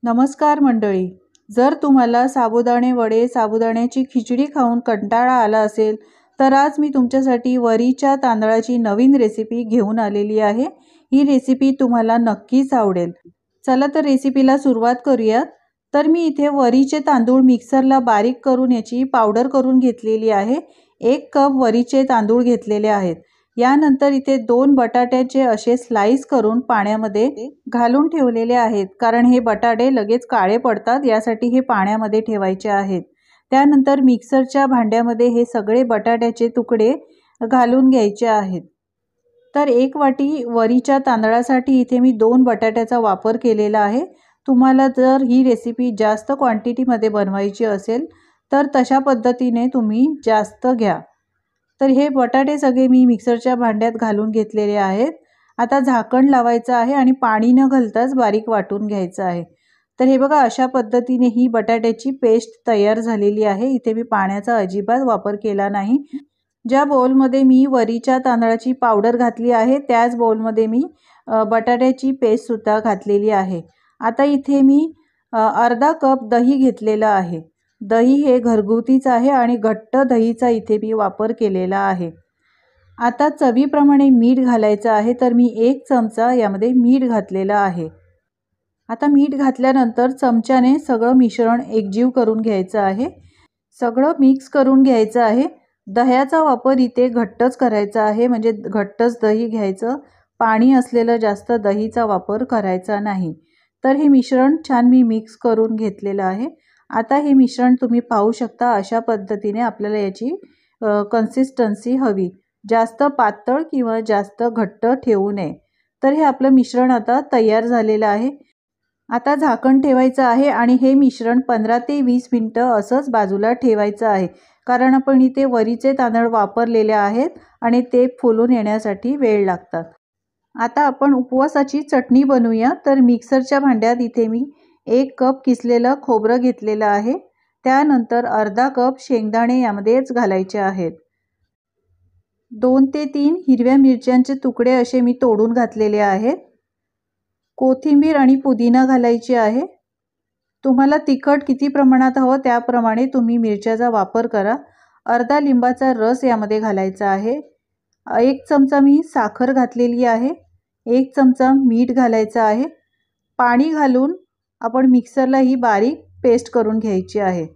नमस्कार मंडळी. जर तुम्हाला साबुदाणे वडे, साबुदाण्याची खिचडी खाऊन कंटाळा आला असेल तर आज मी तुमच्यासाठी वरीच्या तांदळाची नवीन रेसिपी घेऊन आलेली आहे. ही रेसिपी तुम्हाला नक्कीच आवडेल. चला तर रेसिपीला सुरुवात करूयात. तर मी इथे वरीचे तांदूळ मिक्सरला बारीक करून याची पावडर करून घेतलेली आहे. 1 कप वरीचे तांदूळ घेतलेले आहेत. यानंतर इथे 2 बटाट्याचे असे स्लाइस करून पाण्यामध्ये घालून ठेवलेले आहेत, कारण हे बटाटे लगेच काळे पडतात, यासाठी हे पाण्यामध्ये ठेवायचे आहेत. त्यानंतर मिक्सरच्या भांड्यामध्ये हे सगळे बटाट्याचे तुकडे घालून घ्यायचे आहेत. तर 1 वाटी वरीच्या तांदळासाठी इथे मी 2 बटाट्याचा वापर केलेला आहे. तुम्हाला जर ही रेसिपी जास्त क्वांटिटीमध्ये बनवायची असेल तर तशा पद्धतीने तुम्ही जास्त घ्या. तर हे बटाटे सगळे मी मिक्सरच्या भांड्यात घालून घेतलेले आहेत. आता झाकण लावायचं आहे आणि पाणी न घालताच बारीक वाटून घ्यायचं आहे. तर हे बघा, अशा पद्धतीने ही बटाट्याची पेस्ट तयार झालेली आहे. इथे मी पाण्याचा अजिबात वापर केला नाही. ज्या बाउलमध्ये मी वरीच्या तांदळाची पावडर घातली आहे त्याच बाउलमध्ये मी बटाट्याची पेस्ट सुद्धा घातलेली आहे. आता इथे मी अर्धा कप दही घेतलेला आहे. दही हे घरगुतीच आहे आणि घट्ट दहीचा इथे मी वापर केलेला आहे. आता चवीप्रमाणे मीठ घालायचं आहे. तर मी 1 चमचा यामध्ये मीठ घातलेला आहे. आता मीठ घातल्यानंतर चमच्याने सगळं मिश्रण एकजीव करून घ्यायचं आहे. सगळं मिक्स करून घ्यायचं आहे. दह्याचा वापर इथे घट्टच करायचा आहे, म्हणजे घट्टच दही घ्यायचं. पाणी असलेलं जास्त दहीचा वापर करायचा नाही. तर हे मिश्रण छान मी मिक्स करून घेतलेलं आहे. आता हे मिश्रण तुम्ही पाहू शकता, अशा पद्धतीने आपल्याला याची कन्सिस्टन्सी हवी. जास्त पातळ किंवा जास्त घट्ट ठेवू नये. तर हे आपलं मिश्रण आता तयार झालेलं आहे. आता झाकण ठेवायचं आहे आणि हे मिश्रण 15 ते 20 मिनिटं असंच बाजूला ठेवायचं आहे, कारण आपण इथे वरीचे तांदूळ वापरलेले आहेत आणि ते फुलून येण्यासाठी वेळ लागतात. आता आपण उपवासाची चटणी बनवूया. तर मिक्सरच्या भांड्यात इथे मी 1 कप किसलेलं खोबरं घेतलेलं आहे. त्यानंतर अर्धा कप शेंगदाणे यामध्येच घालायचे आहेत. 2 ते 3 हिरव्या मिरच्यांचे तुकडे असे मी तोडून घातलेले आहेत. कोथिंबीर आणि पुदिना घालायची आहे. तुम्हाला तिखट किती प्रमाणात हवं त्याप्रमाणे तुम्ही मिरच्याचा वापर करा. अर्धा लिंबाचा रस यामध्ये घालायचा आहे. 1 चमचा मी साखर घातलेली आहे. 1 चमचा मीठ घालायचं आहे. पाणी घालून आपण मिक्सरला ही बारीक पेस्ट करून घ्यायची आहे.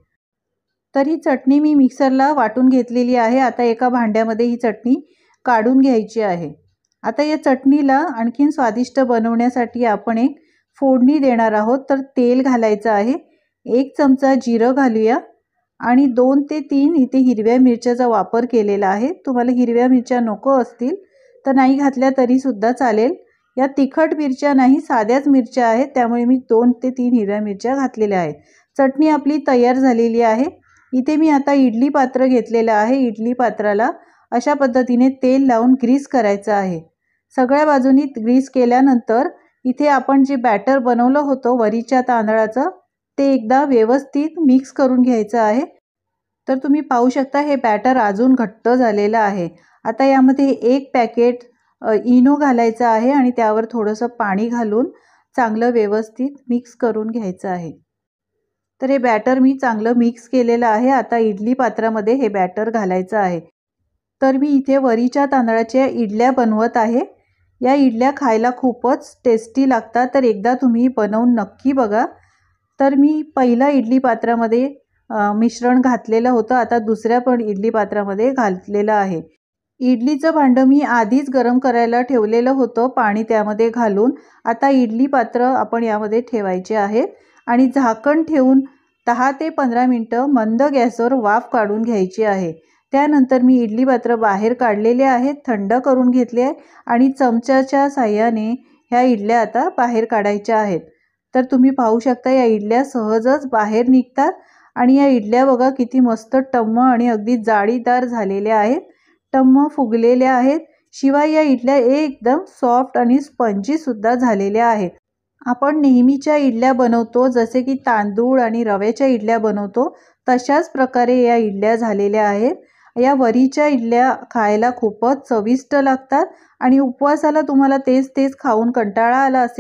तर ही चटणी मी मिक्सरला वाटून घेतलेली आहे. आता एका भांड्यामध्ये ही चटणी काढून घ्यायची आहे. आता या चटणीला आणखीन स्वादिष्ट बनवण्यासाठी आपण एक फोडणी देणार आहोत. तर तेल घालायचं आहे. 1 चमचा जिरं घालूया आणि 2 ते 3 इथे हिरव्या मिरच्याचा वापर केलेला आहे. तुम्हाला हिरव्या मिरच्या नको असतील तर नाही घातल्या तरी सुद्धा चालेल. या तिखट मिरच्या नाही, साध्याच मिरच्या आहेत, त्यामुळे मी 2 ते 3 हिरव्या मिरच्या घातलेल्या आहेत. चटणी आपली तयार झालेली आहे. इथे मी आता इडली पात्र घेतलेलं आहे. इडली पात्राला अशा पद्धतीने तेल लावून ग्रीस करायचं आहे. सगळ्या बाजूनी ग्रीस केल्यानंतर इथे आपण जे बॅटर बनवलं होतं वरीच्या तांदळाचं ते एकदा व्यवस्थित मिक्स करून घ्यायचं आहे. तर तुम्ही पाहू शकता हे बॅटर अजून घट्ट झालेलं आहे. आता यामध्ये 1 पॅकेट इनो घालायचं आहे आणि त्यावर थोडंसं पाणी घालून चांगलं व्यवस्थित मिक्स करून घ्यायचं आहे. तर हे बॅटर मी चांगलं मिक्स केलेलं आहे. आता इडली पात्रामध्ये हे बॅटर घालायचं आहे. तर मी इथे वरीच्या तांदळाच्या इडल्या बनवत आहे. या इडल्या खायला खूपच टेस्टी लागतात. तर एकदा तुम्ही बनवून नक्की बघा. तर मी पहिला इडली पात्रामध्ये मिश्रण घातलेलं होतं. आता दुसऱ्या पण इडली पात्रामध्ये घातलेलं आहे. इडलीचं भांडं मी आधीच गरम करायला ठेवलेलं होतं, पाणी त्यामध्ये घालून. आता इडली पात्र आपण यामध्ये ठेवायचे आहेत आणि झाकण ठेवून 10 ते 15 मिनिटं मंद गॅसवर वाफ काढून घ्यायची आहे. त्यानंतर मी इडली पात्र बाहेर काढलेले आहेत, थंड करून घेतले आहे आणि चमच्याच्या साहाय्याने ह्या इडल्या आता बाहेर काढायच्या आहेत. तर तुम्ही पाहू शकता या इडल्या सहजच बाहेर निघतात आणि या इडल्या बघा किती मस्त टम्म आणि अगदी जाळीदार झालेल्या आहेत, टम्म फुगलेल्या आहेत. शिवाय या इडल्या एकदम सॉफ्ट आणि स्पंजी सुद्धा झालेल्या आहेत. आपण नेहमीच्या इडल्या बनवतो, जसे की तांदूळ आणि रव्याच्या इडल्या बनवतो, तशाच प्रकारे या इडल्या झालेल्या आहेत. या वरीच्या इडल्या खायला खूपच चविष्ट लागतात आणि उपवासाला तुम्हाला तेच खाऊन कंटाळा आला असेल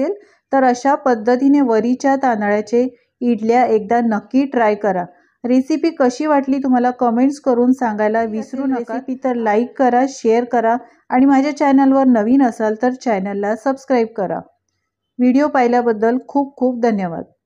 तर अशा पद्धतीने वरीच्या तांदळाचे इडल्या एकदा नक्की ट्राय करा। रेसिपी कशी वाटली तुम्हाला कमेंट्स करून सांगायला विसरू नका। रेसिपी तर लाईक करा, शेअर करा आणि माझ्या चॅनलवर नवीन असाल तर चॅनलला सबस्क्राईब करा। व्हिडिओ पाहिल्याबद्दल खूप खूप धन्यवाद।